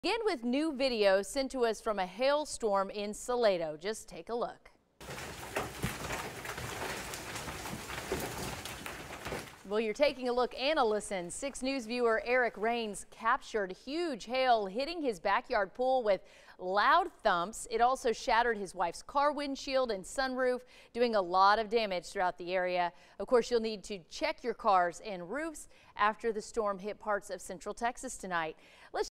Begin with new video sent to us from a hailstorm in Salado. Just take a look. Well, you're taking a look and a listen. 6 News viewer Eric Rains captured huge hail hitting his backyard pool with loud thumps. It also shattered his wife's car windshield and sunroof, doing a lot of damage throughout the area. Of course, you'll need to check your cars and roofs after the storm hit parts of central Texas tonight. Let's